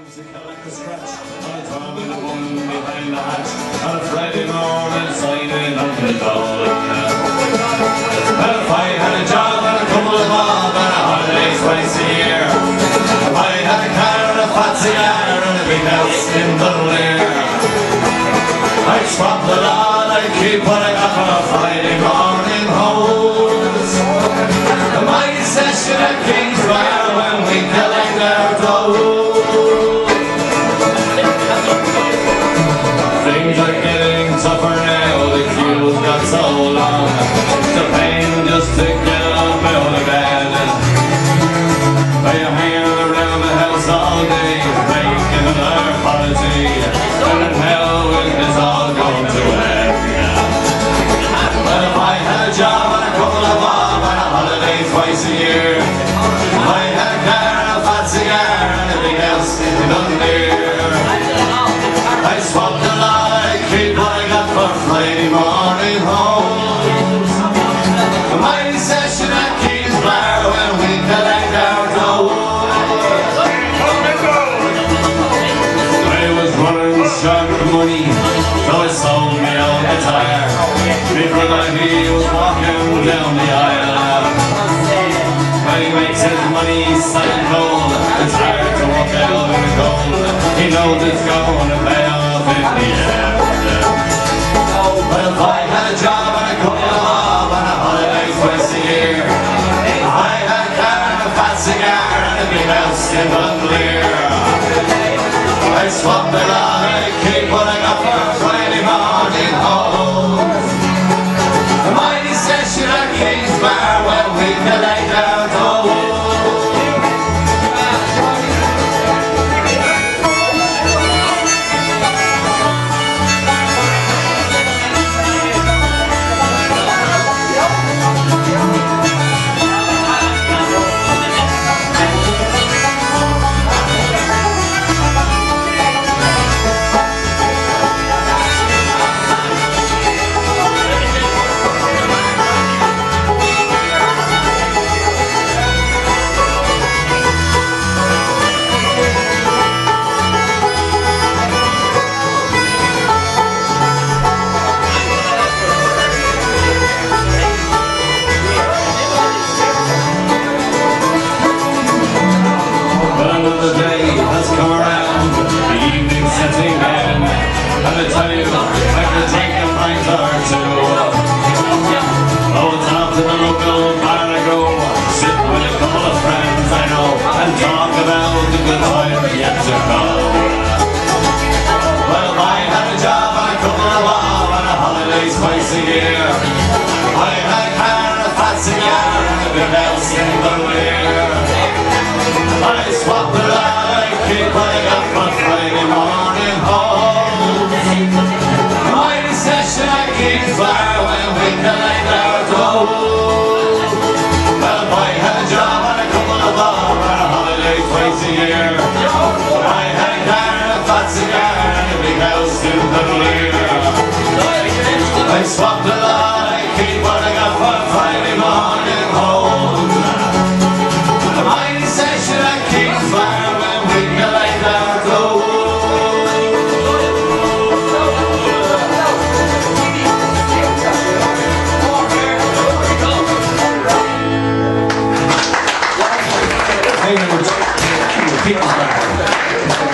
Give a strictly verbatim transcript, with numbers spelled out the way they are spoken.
to collect the scratch on a time in the one behind the hatch on a Friday morning signing up the door. Well, if I had a job and a couple of bob and a holiday twice a year, if I had a car and a fat cigar and a big house in Dublin, I'd swap the lot, I'd keep what I got for a Friday morning hose. The mighty session at King's Bar when we collect our dough. Things are getting tougher now, the queues got so long. It's a pain just to get up out of bed. They are hanging around the house all day, making another apology, and in hell it is all going to end. Well, if I had a job and a couple of bob and a holiday twice a year, if I had a car and a fat cigar and a big house in Dundee, I'd swap the lot, I'd keep what I got for Friday morning homes. The mighty session at Keatings Bar when we collect our dough. I was running short of money, so I sold me old guitar. Before that he was walking down the aisle. When he makes his money selling gold, it's hard to walk out in the cold. He knows it's going to pay off in the end. But if I had a job and a couple of bob and a holiday twice a year, if I had a car and a fat cigar and a big house in Dundee, I'd swap the lot, I'd keep what I got for Friday morning home. The mighty session at King's Bar when we collect our dough. Twice a year, I had a car and a fat cigar and a big house in Dundee. I swap the lot, I keep what I got for Friday morning home. The mighty session at Keatings Bar when we collect our dough. Well, if I had a job and a couple of bob and a holiday twice a year, I had a car and a fat cigar and a big house in Dundee. I swap the lot, I keep what I got for Friday morning home. The mighty session at King's Bar when we collect our dough. Hey, Keatings Bar.